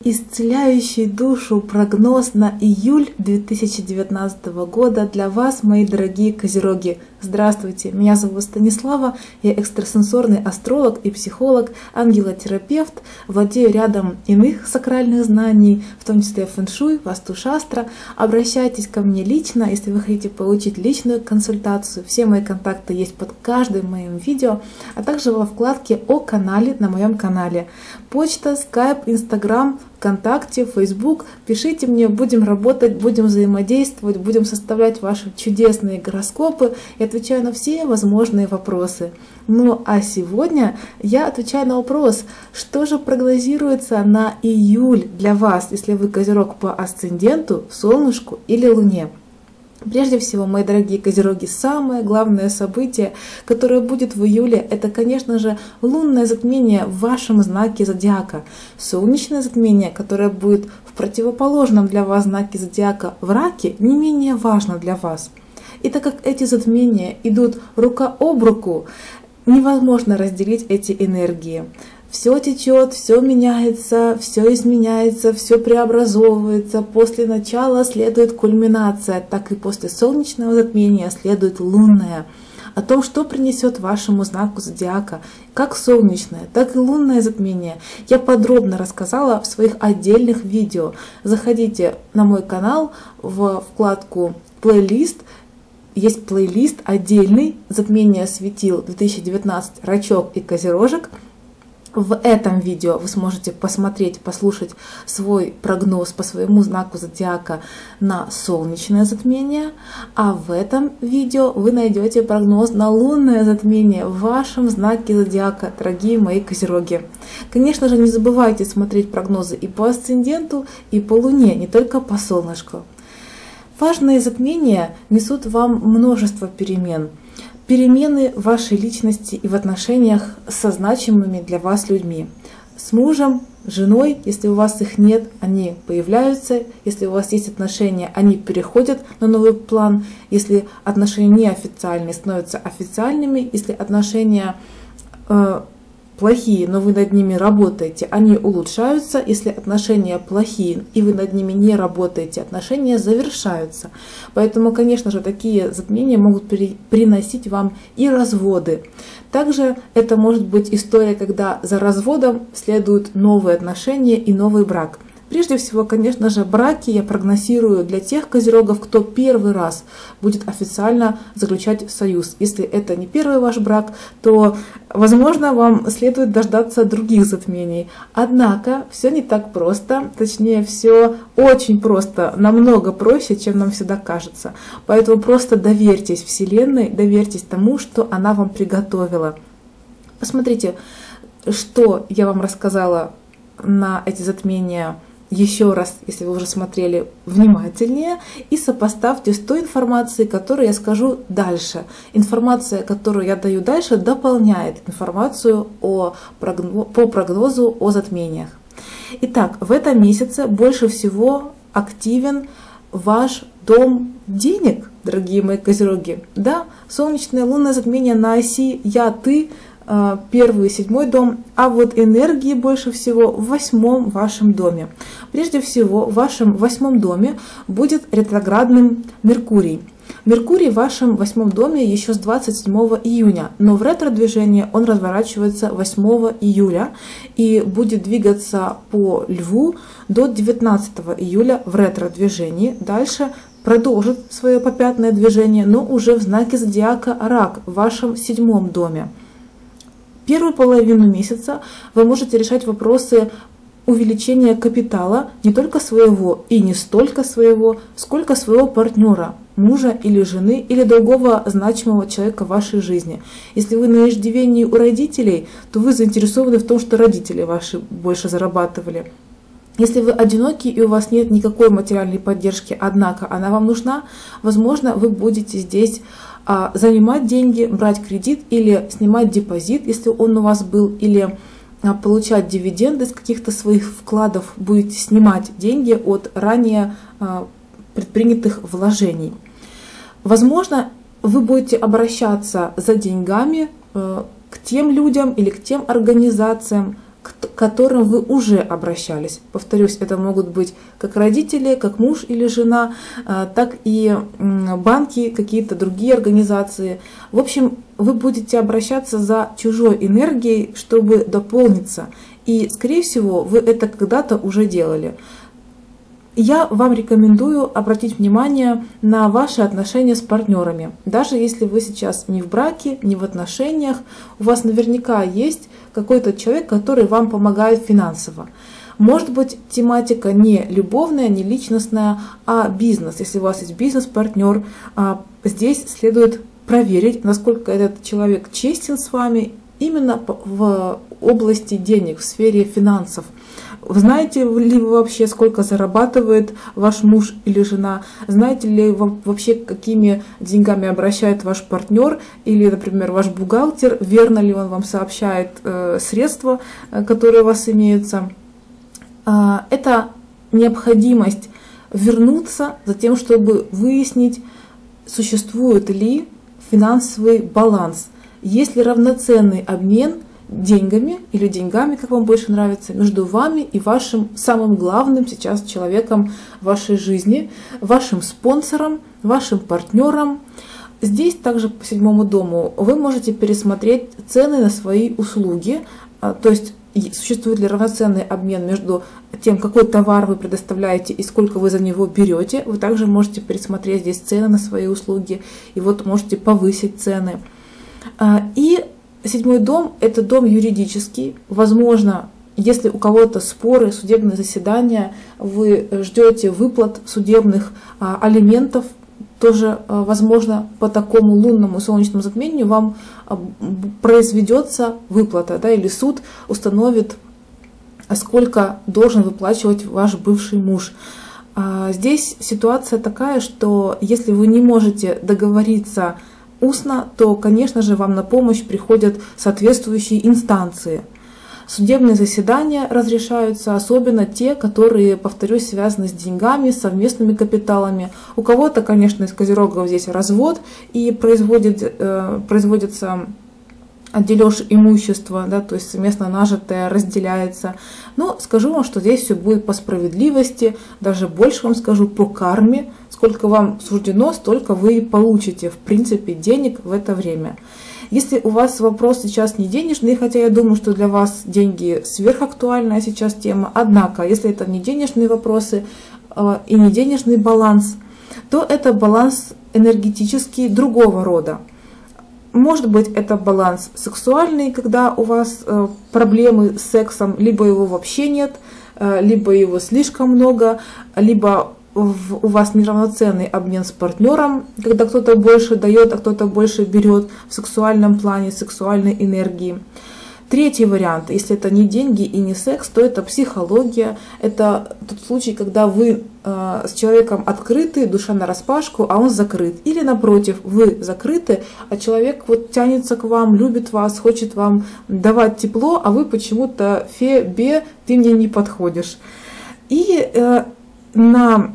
Исцеляющий душу прогноз на июль 2019 года для вас, мои дорогие козероги. Здравствуйте, меня зовут Станислава, я экстрасенсорный астролог и психолог, ангелотерапевт, владею рядом иных сакральных знаний, в том числе фэн-шуй, васту-шастра. Обращайтесь ко мне лично, если вы хотите получить личную консультацию. Все мои контакты есть под каждым моим видео, а также во вкладке о канале на моем канале. Почта, скайп, инстаграм, ВКонтакте, Фейсбук. Пишите мне, будем работать, будем взаимодействовать, будем составлять ваши чудесные гороскопы и отвечаю на все возможные вопросы. Ну а сегодня я отвечаю на вопрос, что же прогнозируется на июль для вас, если вы козерог по асценденту, солнышку или луне. Прежде всего, мои дорогие козероги, самое главное событие, которое будет в июле, это, конечно же, лунное затмение в вашем знаке зодиака. Солнечное затмение, которое будет в противоположном для вас знаке зодиака в Раке, не менее важно для вас. И так как эти затмения идут рука об руку, невозможно разделить эти энергии. Все течет, все меняется, все изменяется, все преобразовывается. После начала следует кульминация, так и после солнечного затмения следует лунное. О том, что принесет вашему знаку зодиака, как солнечное, так и лунное затмение, я подробно рассказала в своих отдельных видео. Заходите на мой канал в вкладку «Плейлист». Есть плейлист отдельный «Затмение светил 2019. Рачок и Козерожек». В этом видео вы сможете посмотреть, послушать свой прогноз по своему знаку зодиака на солнечное затмение, а в этом видео вы найдете прогноз на лунное затмение в вашем знаке зодиака, дорогие мои козероги. Конечно же, не забывайте смотреть прогнозы и по асценденту, и по луне, не только по солнышку. Важные затмения несут вам множество перемен. Перемены в вашей личности и в отношениях со значимыми для вас людьми. С мужем, женой, если у вас их нет, они появляются. Если у вас есть отношения, они переходят на новый план. Если отношения неофициальные, становятся официальными. Если отношения плохие, но вы над ними работаете, они улучшаются. Если отношения плохие, и вы над ними не работаете, отношения завершаются. Поэтому, конечно же, такие затмения могут приносить вам и разводы. Также это может быть история, когда за разводом следуют новые отношения и новый брак. Прежде всего, конечно же, браки я прогнозирую для тех козерогов, кто первый раз будет официально заключать союз. Если это не первый ваш брак, то, возможно, вам следует дождаться других затмений. Однако, все не так просто, точнее, все очень просто, намного проще, чем нам всегда кажется. Поэтому просто доверьтесь Вселенной, доверьтесь тому, что она вам приготовила. Посмотрите, что я вам рассказала на эти затмения еще раз, если вы уже смотрели внимательнее, и сопоставьте с той информацией, которую я скажу дальше. Информация, которую я даю дальше, дополняет информацию по прогнозу о затмениях. Итак, в этом месяце больше всего активен ваш дом денег, дорогие мои козероги. Да, солнечное лунное затмение на оси «Я-ты», первый и седьмой дом, а вот энергии больше всего в восьмом вашем доме. Прежде всего, в вашем восьмом доме будет ретроградным Меркурий. Меркурий в вашем восьмом доме еще с 27 июня, но в ретро-движении он разворачивается 8 июля и будет двигаться по Льву до 19 июля в ретро-движении. Дальше продолжит свое попятное движение, но уже в знаке зодиака Рак в вашем седьмом доме. Первую половину месяца вы можете решать вопросы увеличения капитала не только своего и не столько своего, сколько своего партнера, мужа или жены, или другого значимого человека в вашей жизни. Если вы на иждивении у родителей, то вы заинтересованы в том, что родители ваши больше зарабатывали. Если вы одиноки и у вас нет никакой материальной поддержки, однако она вам нужна, возможно, вы будете здесь занимать деньги, брать кредит или снимать депозит, если он у вас был, или получать дивиденды с каких-то своих вкладов, будете снимать деньги от ранее предпринятых вложений. Возможно, вы будете обращаться за деньгами к тем людям или к тем организациям, к которым вы уже обращались. Повторюсь, это могут быть как родители, как муж или жена, так и банки, какие-то другие организации. В общем, вы будете обращаться за чужой энергией, чтобы дополниться. И, скорее всего, вы это когда-то уже делали. Я вам рекомендую обратить внимание на ваши отношения с партнерами. Даже если вы сейчас не в браке, не в отношениях, у вас наверняка есть какой-то человек, который вам помогает финансово. Может быть, тематика не любовная, не личностная, а бизнес. Если у вас есть бизнес-партнер, здесь следует проверить, насколько этот человек честен с вами именно в области денег, в сфере финансов. Знаете ли вы вообще, сколько зарабатывает ваш муж или жена? Знаете ли вы вообще, какими деньгами обращает ваш партнер или, например, ваш бухгалтер? Верно ли он вам сообщает средства, которые у вас имеются? Это необходимость вернуться за тем, чтобы выяснить, существует ли финансовый баланс, есть ли равноценный обмен деньгами или деньгами, как вам больше нравится, между вами и вашим самым главным сейчас человеком в вашей жизни, вашим спонсором, вашим партнером. Здесь также по 7-му дому вы можете пересмотреть цены на свои услуги, то есть существует ли равноценный обмен между тем, какой товар вы предоставляете и сколько вы за него берете. Вы также можете пересмотреть здесь цены на свои услуги и вот можете повысить цены. И 7-й дом – это дом юридический. Возможно, если у кого-то споры, судебные заседания, вы ждете выплат судебных алиментов, тоже, возможно, по такому лунному солнечному затмению вам произведется выплата, да, или суд установит, сколько должен выплачивать ваш бывший муж. Здесь ситуация такая, что если вы не можете договориться устно, то, конечно же, вам на помощь приходят соответствующие инстанции. Судебные заседания разрешаются, особенно те, которые, повторюсь, связаны с деньгами, совместными капиталами. У кого-то, конечно, из козерогов здесь развод и производится дележ имущества, да, то есть совместно нажитое разделяется. Но скажу вам, что здесь все будет по справедливости, даже больше вам скажу по карме. Сколько вам суждено, столько вы и получите, в принципе, денег в это время. Если у вас вопрос сейчас не денежный, хотя я думаю, что для вас деньги сверхактуальная сейчас тема, однако, если это не денежные вопросы и не денежный баланс, то это баланс энергетический другого рода. Может быть, это баланс сексуальный, когда у вас проблемы с сексом, либо его вообще нет, либо его слишком много, либо у вас неравноценный обмен с партнером, когда кто-то больше дает, а кто-то больше берет в сексуальном плане, сексуальной энергии. Третий вариант, если это не деньги и не секс, то это психология. Это тот случай, когда вы с человеком открыты, душа нараспашку, а он закрыт. Или напротив, вы закрыты, а человек вот тянется к вам, любит вас, хочет вам давать тепло, а вы почему-то фе-бе, ты мне не подходишь. И на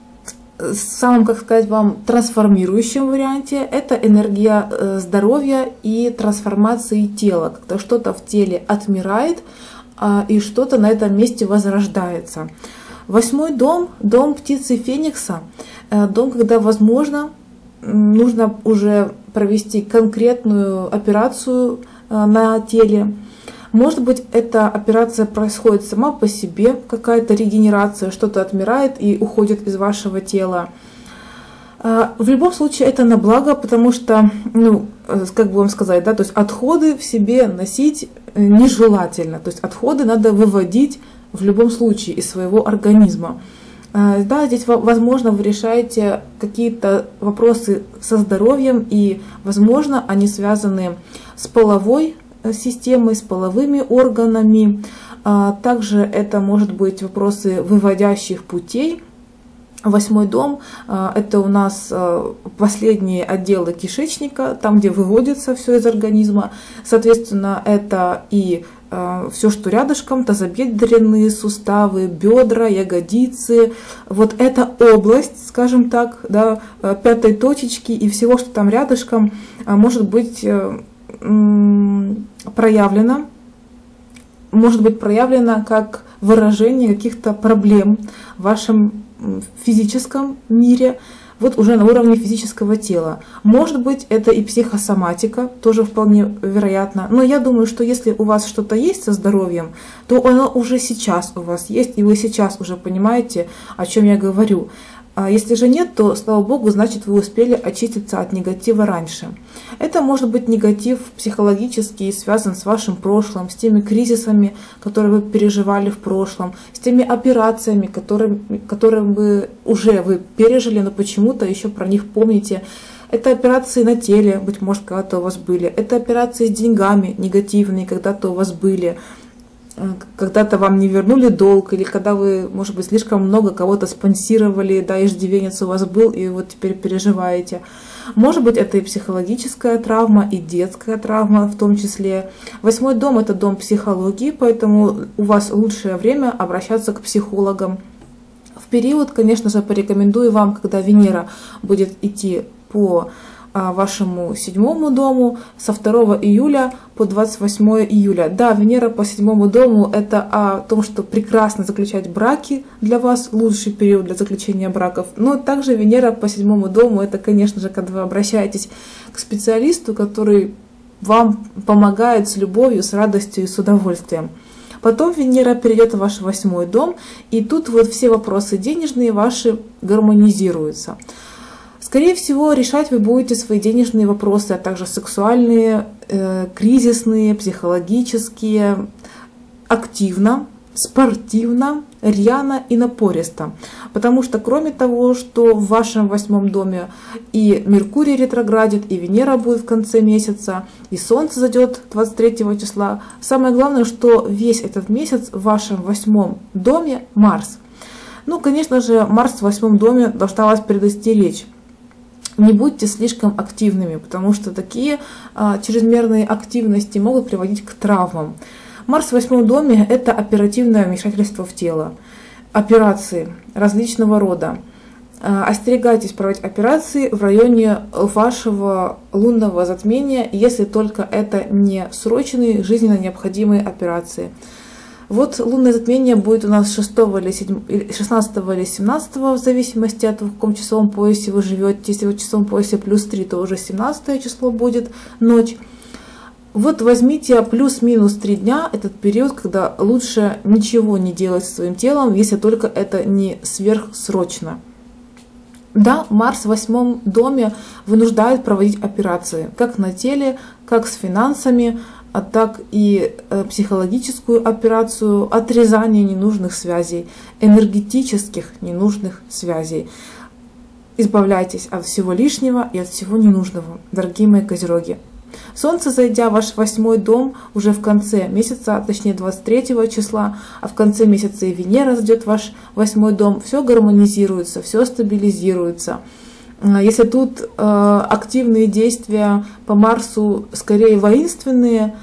самом, как сказать вам, трансформирующем варианте это энергия здоровья и трансформации тела, когда что-то в теле отмирает и что-то на этом месте возрождается. 8-й дом, дом птицы Феникса, дом, когда, возможно, нужно уже провести конкретную операцию на теле. Может быть, эта операция происходит сама по себе, какая-то регенерация, что-то отмирает и уходит из вашего тела. В любом случае это на благо, потому что, ну, как бы вам сказать, да, то есть отходы в себе носить нежелательно. То есть отходы надо выводить в любом случае из своего организма. Да, здесь, возможно, вы решаете какие-то вопросы со здоровьем, и, возможно, они связаны с половой системой, с половыми органами. Также это может быть вопросы выводящих путей. 8-й дом – это у нас последние отделы кишечника, там, где выводится все из организма. Соответственно, это и все, что рядышком, тазобедренные суставы, бедра, ягодицы. Вот эта область, скажем так, да, 5-й точечки и всего, что там рядышком, может быть проявлено может быть проявлено как выражение каких-то проблем в вашем физическом мире, вот уже на уровне физического тела. Может быть, это и психосоматика, тоже вполне вероятно. Но я думаю, что если у вас что-то есть со здоровьем, то оно уже сейчас у вас есть, и вы сейчас уже понимаете, о чем я говорю. А если же нет, то, слава богу, значит, вы успели очиститься от негатива раньше. Это может быть негатив психологический, связан с вашим прошлым, с теми кризисами, которые вы переживали в прошлом, с теми операциями, которые вы пережили, но почему-то еще про них помните. Это операции на теле, быть может, когда-то у вас были. Это операции с деньгами негативные, когда-то у вас были. Когда-то вам не вернули долг, или когда вы, может быть, слишком много кого-то спонсировали, да, иждивенец у вас был, и вот теперь переживаете. Может быть, это и психологическая травма, и детская травма в том числе. 8-й дом — это дом психологии, поэтому у вас лучшее время обращаться к психологам. В период, конечно же, порекомендую вам, когда Венера будет идти по вашему 7-му дому со 2 июля по 28 июля. Да, Венера по 7-му дому — это о том, что прекрасно заключать браки, для вас лучший период для заключения браков. Но также Венера по 7-му дому — это, конечно же, когда вы обращаетесь к специалисту, который вам помогает с любовью, с радостью и с удовольствием. Потом Венера перейдет в ваш 8-й дом, и тут вот все вопросы денежные ваши гармонизируются. Скорее всего, решать вы будете свои денежные вопросы, а также сексуальные, кризисные, психологические, активно, спортивно, рьяно и напористо. Потому что кроме того, что в вашем 8-м доме и Меркурий ретроградит, и Венера будет в конце месяца, и Солнце зайдет 23 числа, самое главное, что весь этот месяц в вашем 8-м доме Марс. Ну, конечно же, Марс в 8-м доме должна вас предостеречь. Не будьте слишком активными, потому что такие чрезмерные активности могут приводить к травмам. Марс в 8-м доме — это оперативное вмешательство в тело, операции различного рода. Остерегайтесь проводить операции в районе вашего лунного затмения, если только это не срочные, жизненно необходимые операции. Вот лунное затмение будет у нас 6 или 16 или 17, в зависимости от в каком часовом поясе вы живете. Если в часовом поясе +3, то уже 17 число будет, ночь. Вот возьмите плюс-минус 3 дня, этот период, когда лучше ничего не делать со своим телом, если только это не сверхсрочно. Да, Марс в 8-м доме вынуждает проводить операции, как на теле, как с финансами, а так и психологическую операцию отрезания ненужных связей, энергетических ненужных связей. Избавляйтесь от всего лишнего и от всего ненужного, дорогие мои козероги. Солнце, зайдя в ваш 8-й дом уже в конце месяца, точнее 23 числа, а в конце месяца и Венера зайдет в ваш 8-й дом, все гармонизируется, все стабилизируется. Если тут активные действия по Марсу скорее воинственные,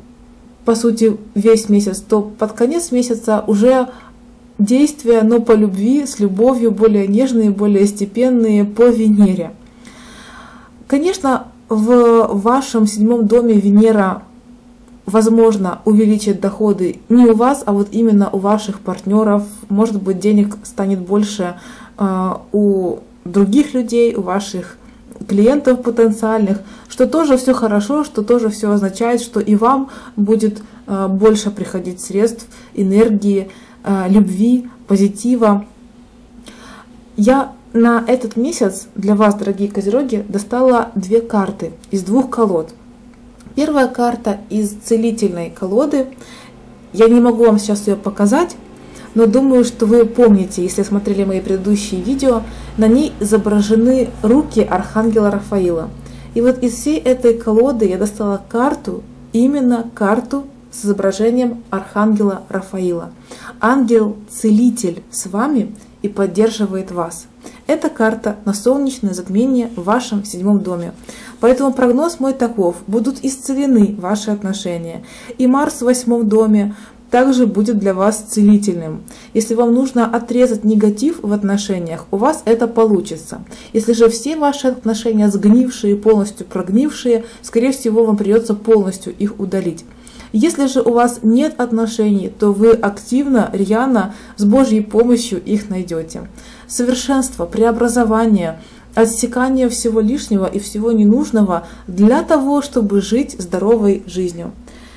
по сути, весь месяц, то под конец месяца уже действия, но по любви, с любовью, более нежные, более степенные по Венере. Конечно, в вашем 7-м доме Венера, возможно, увеличит доходы не у вас, а вот именно у ваших партнеров. Может быть, денег станет больше у других людей, у ваших клиентов потенциальных, что тоже все хорошо, что тоже все означает, что и вам будет больше приходить средств, энергии, любви, позитива. Я на этот месяц для вас, дорогие козероги, достала 2 карты из 2 колод. Первая карта из целительной колоды. Я не могу вам сейчас ее показать, но думаю, что вы помните, если смотрели мои предыдущие видео, на ней изображены руки Архангела Рафаила. И вот из всей этой колоды я достала карту, именно карту с изображением Архангела Рафаила. Ангел-целитель с вами и поддерживает вас. Это карта на солнечное затмение в вашем 7-м доме. Поэтому прогноз мой таков: будут исцелены ваши отношения. И Марс в 8-м доме также будет для вас целительным. Если вам нужно отрезать негатив в отношениях, у вас это получится. Если же все ваши отношения сгнившие, полностью прогнившие, скорее всего, вам придется полностью их удалить. Если же у вас нет отношений, то вы активно, рьяно, с Божьей помощью их найдете. Совершенство, преобразование, отсекание всего лишнего и всего ненужного для того, чтобы жить здоровой жизнью.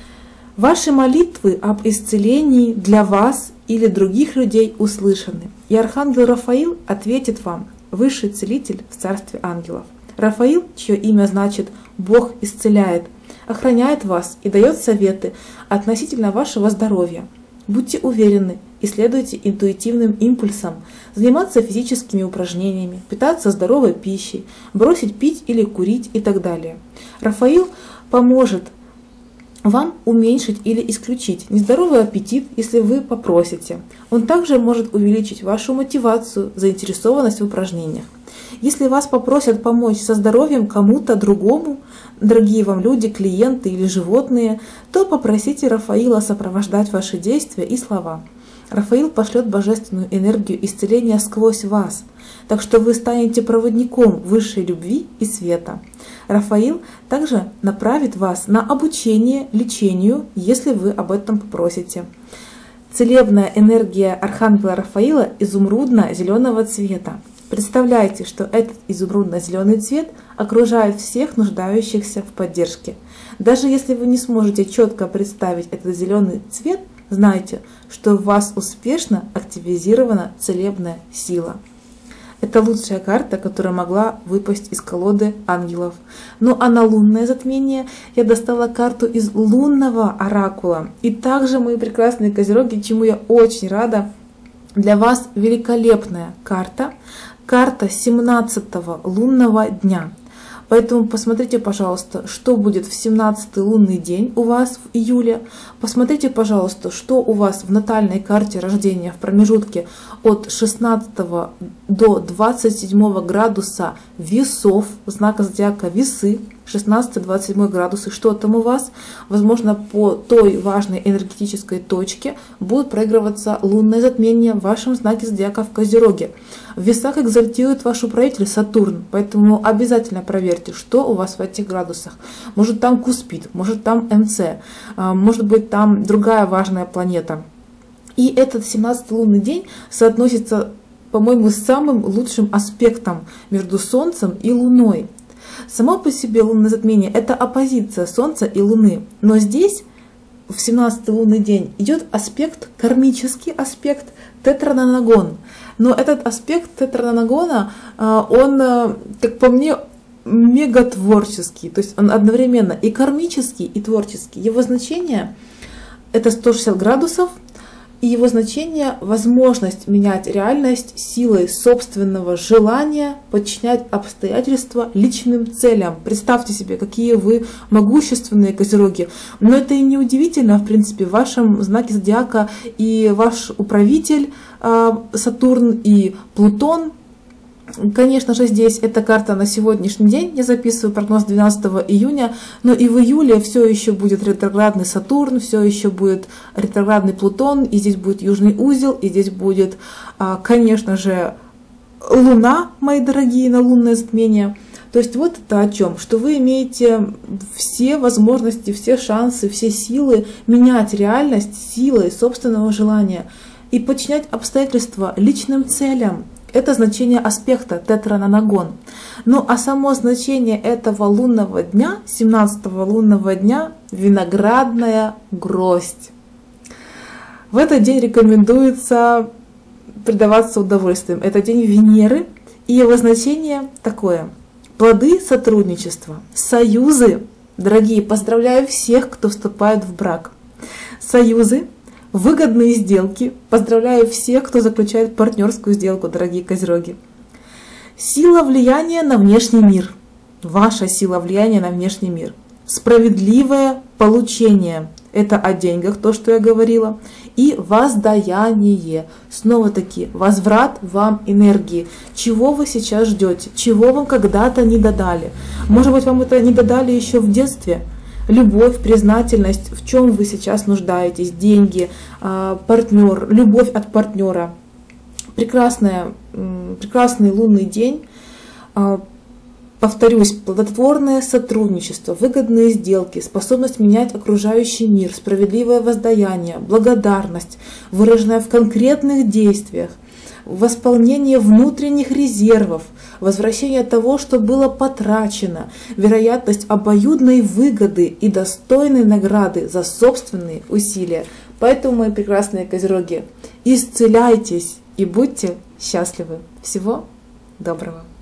Ваши молитвы об исцелении для вас или других людей услышаны, и архангел Рафаил ответит вам, высший целитель в царстве ангелов. Рафаил, чье имя значит «Бог исцеляет», охраняет вас и дает советы относительно вашего здоровья. Будьте уверены и следуйте интуитивным импульсам, заниматься физическими упражнениями, питаться здоровой пищей, бросить пить или курить и так далее. Рафаил поможет вам уменьшить или исключить нездоровый аппетит, если вы попросите. Он также может увеличить вашу мотивацию, заинтересованность в упражнениях. Если вас попросят помочь со здоровьем кому-то другому, дорогие вам люди, клиенты или животные, то попросите Рафаила сопровождать ваши действия и слова. Рафаил пошлет божественную энергию исцеления сквозь вас, так что вы станете проводником высшей любви и света. Рафаил также направит вас на обучение лечению, если вы об этом попросите. Целебная энергия архангела Рафаила изумрудно-зеленого цвета. Представляйте, что этот изумрудно-зеленый цвет окружает всех нуждающихся в поддержке. Даже если вы не сможете четко представить этот зеленый цвет, знайте, что в вас успешно активизирована целебная сила. Это лучшая карта, которая могла выпасть из колоды ангелов. Ну а на лунное затмение я достала карту из лунного оракула. И также, мои прекрасные козероги, чему я очень рада, для вас великолепная карта. Карта 17-го лунного дня. Поэтому посмотрите, пожалуйста, что будет в 17-й лунный день у вас в июле. Посмотрите, пожалуйста, что у вас в натальной карте рождения в промежутке от 16 до 27 градуса весов, знака зодиака весы, 16-27 градусы, что там у вас. Возможно, по той важной энергетической точке будет проигрываться лунное затмение в вашем знаке зодиака в Козероге. В весах экзальтирует ваш управитель Сатурн, поэтому обязательно проверьте, что у вас в этих градусах. Может там Куспид, может там МЦ, может быть там другая важная планета. И этот 17-й лунный день соотносится, по-моему, с самым лучшим аспектом между Солнцем и Луной. Само по себе лунное затмение – это оппозиция Солнца и Луны. Но здесь, в 17-й лунный день, идет аспект, кармический аспект тетранонагон. Но этот аспект тетранонагона, он, как по мне, мегатворческий. То есть он одновременно и кармический, и творческий. Его значение – это 160 градусов. И его значение – возможность менять реальность силой собственного желания, подчинять обстоятельства личным целям. Представьте себе, какие вы могущественные козероги. Но это и не удивительно, в принципе, в вашем знаке зодиака и ваш управитель Сатурн и Плутон. Конечно же, здесь эта карта на сегодняшний день. Я записываю прогноз 12 июня, но и в июле все еще будет ретроградный Сатурн, все еще будет ретроградный Плутон, и здесь будет южный узел, и здесь будет, конечно же, Луна, мои дорогие, на лунное затмение. То есть вот это о чем, что вы имеете все возможности, все шансы, все силы менять реальность силой собственного желания и подчинять обстоятельства личным целям. Это значение аспекта тетранонагон. Ну а само значение этого лунного дня, 17-го лунного дня, виноградная гроздь. В этот день рекомендуется предаваться удовольствием. Это день Венеры, и его значение такое. Плоды сотрудничества, союзы. Дорогие, поздравляю всех, кто вступает в брак. Союзы. Выгодные сделки. Поздравляю всех, кто заключает партнерскую сделку, дорогие козероги. Сила влияния на внешний мир. Ваша сила влияния на внешний мир. Справедливое получение. Это о деньгах, то, что я говорила. И воздаяние. Снова-таки возврат вам энергии. Чего вы сейчас ждете? Чего вам когда-то не додали? Может быть, вам это не додали еще в детстве? Любовь, признательность, в чем вы сейчас нуждаетесь, деньги, партнер, любовь от партнера. Прекрасный лунный день. Повторюсь, плодотворное сотрудничество, выгодные сделки, способность менять окружающий мир, справедливое воздаяние, благодарность, выраженная в конкретных действиях, восполнение внутренних резервов, возвращение того, что было потрачено, вероятность обоюдной выгоды и достойной награды за собственные усилия. Поэтому, мои прекрасные козероги, исцеляйтесь и будьте счастливы. Всего доброго!